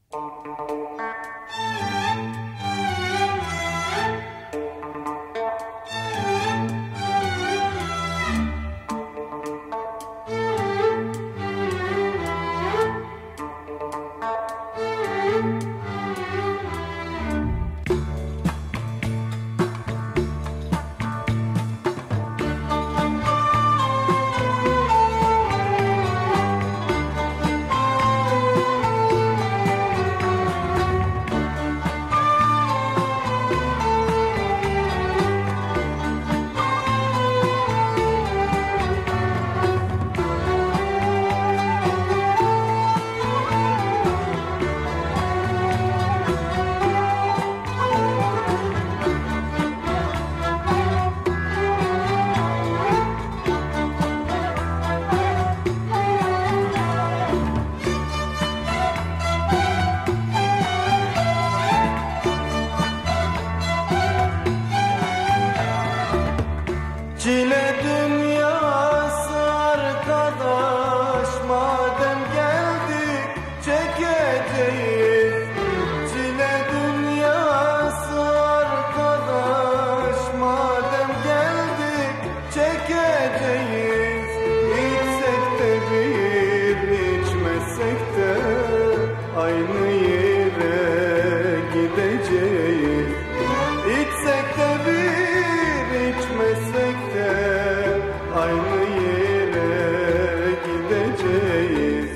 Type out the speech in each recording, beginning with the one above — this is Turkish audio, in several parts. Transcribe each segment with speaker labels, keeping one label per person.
Speaker 1: Çile dünyası arkadaş, madem geldik çekeceğiz. Çile dünyası arkadaş, madem geldik çekeceğiz. İçsek de bir, içmesek de aynı yere gideceğiz. İçsek de bir, içmesek de aynı yere gideceğiz.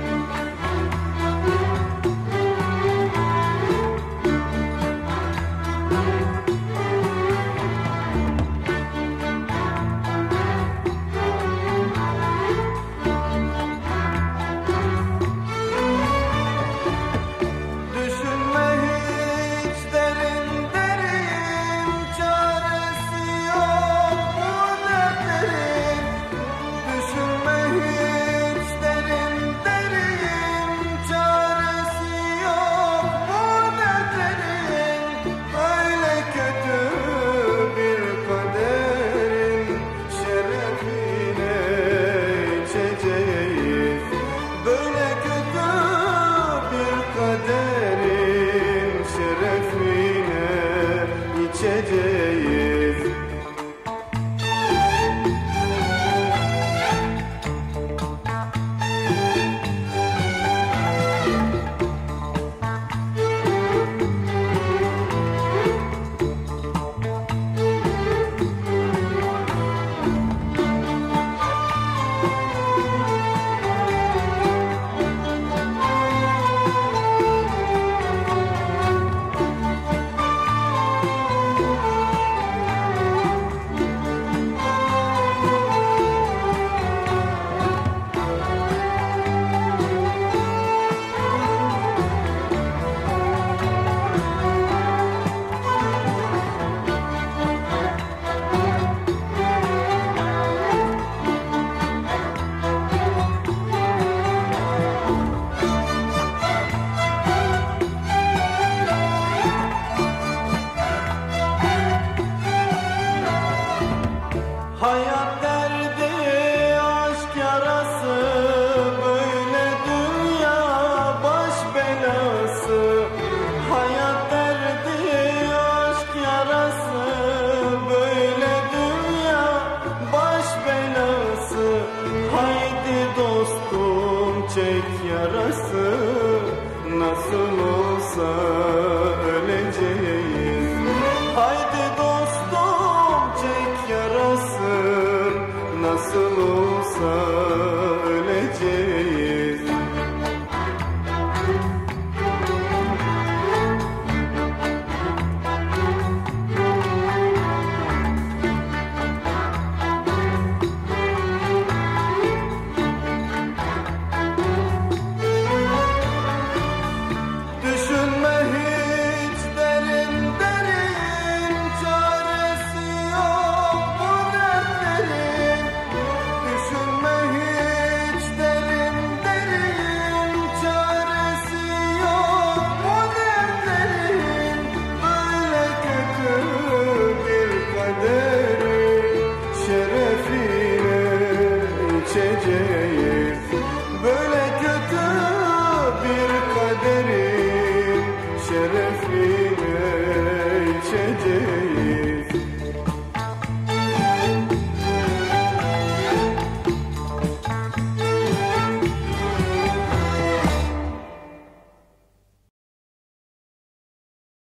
Speaker 1: Düşünme hiç derin derin, çaresi yok bu dertlerin. Düşünme hiç derin derin, çaresi yok bu dertlerin. Böyle kötü bir kaderin şerefine içeceğiz. Böyle kötü bir kaderin şerefine içeceğiz. Hayat derdi, aşk yarası, böyle dünya baş belası. Hayat derdi, aşk yarası, böyle dünya baş belası. Haydi dostum çek yarası, nasıl olsa